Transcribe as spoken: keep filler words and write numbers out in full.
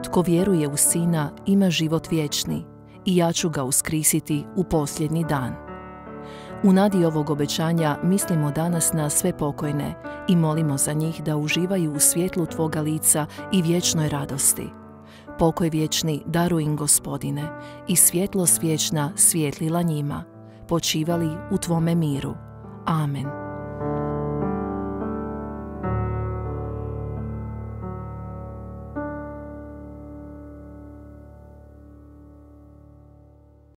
Tko vjeruje u Sina ima život vječni i ja ću ga uskrisiti u posljednji dan. U nadi ovog obećanja mislimo danas na sve pokojne i molimo za njih da uživaju u svjetlu Tvoga lica i vječnoj radosti. Pokoj vječni daruj im, Gospodine, i svjetlost vječna svijetlila njima. Počivali u Tvome miru. Amen.